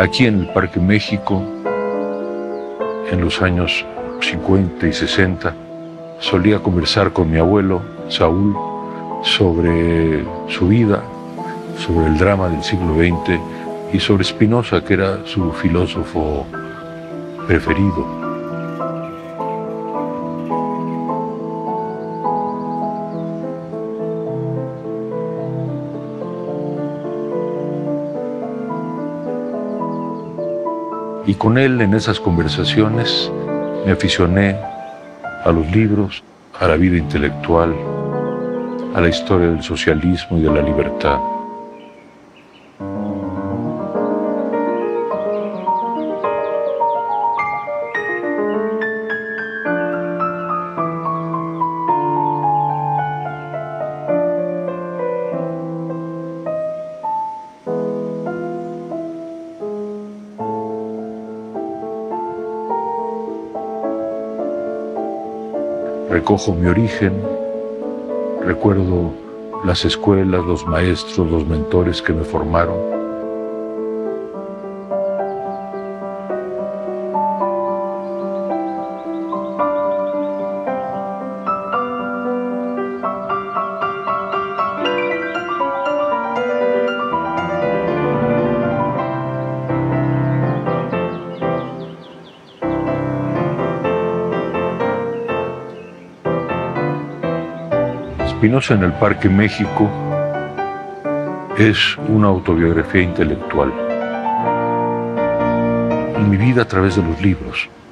Aquí en el Parque México, en los años 50 y 60, solía conversar con mi abuelo, Saúl, sobre su vida, sobre el drama del siglo XX y sobre Spinoza, que era su filósofo preferido. Y con él, en esas conversaciones, me aficioné a los libros, a la vida intelectual, a la historia del socialismo y de la libertad. Recojo mi origen, recuerdo las escuelas, los maestros, los mentores que me formaron. Spinoza en el Parque México es una autobiografía intelectual. Y mi vida a través de los libros.